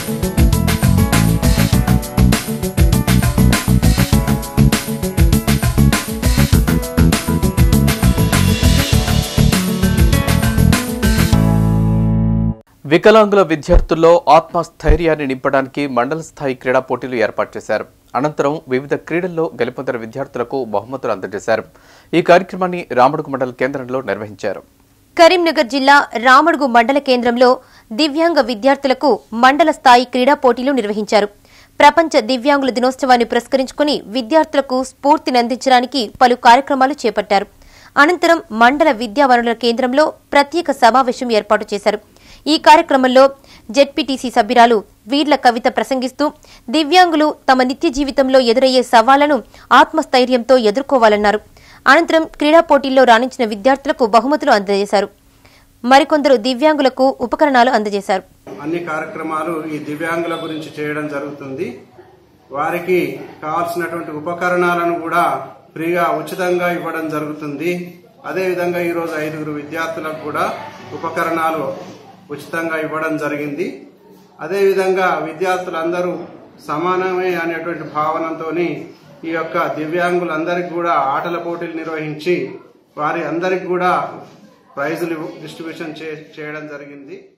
వికలాంగుల విద్యార్థుల్లో ఆత్మస్థైర్యాన్ని నింపడానికి మండల స్థాయి క్రీడా పోటీలు ఏర్పాటు చేశారు. అనంతరం వివిధ క్రీడల్లో గెలుపొందిన విద్యార్థులకు బహుమతులు అందజేశారు. ఈ కార్యక్రమాన్ని రామడుగు మండల కేంద్రంలో నిర్వహించారు. కరీంనగర్ జిల్లా రామడుగు మండల కేంద్రంలో దివ్యాంగ విద్యార్థులకు మండల స్థాయి క్రీడా పోటీలు నిర్వహించారు. ప్రపంచ దివ్యాంగుల దినోత్సవాన్ని పురస్కరించుకుని విద్యార్థులకు స్ఫూర్తినందించడానికి పలు కార్యక్రమాలు చేపట్టారు. అనంతరం మండల విద్యా వనరుల కేంద్రంలో ప్రత్యేక సమావేశం ఏర్పాటు చేశారు. ఈ కార్యక్రమంలో జెడ్పీటీసీ సభ్యురాలు వీర్ల కవిత ప్రసంగిస్తూ దివ్యాంగులు తమ నిత్య జీవితంలో ఎదురయ్యే సవాళ్లను ఆత్మస్థైర్యంతో ఎదుర్కోవాలన్నారు. అనంతరం క్రీడా పోటీల్లో రాణించిన విద్యార్థులకు బహుమతులు అందజేశారు. మరికొందరు దివ్యాంగులకు ఉపకరణాలు అందజేశారు. అన్ని కార్యక్రమాలు ఈ దివ్యాంగుల గురించి చేయడం జరుగుతుంది. వారికి కావాల్సినటువంటి ఉపకరణాలను కూడా ఫ్రీగా ఉచితంగా ఇవ్వడం జరుగుతుంది. అదేవిధంగా ఈరోజు 5 విద్యార్థులకు కూడా ఉపకరణాలు ఉచితంగా ఇవ్వడం జరిగింది. అదేవిధంగా విద్యార్థులందరూ సమానమే అనేటువంటి భావనతో ఈ యొక్క దివ్యాంగులందరికీ కూడా ఆటల పోటీలు నిర్వహించి వారి అందరికి కూడా ప్రైజులు డిస్ట్రిబ్యూషన్ చేయడం జరిగింది.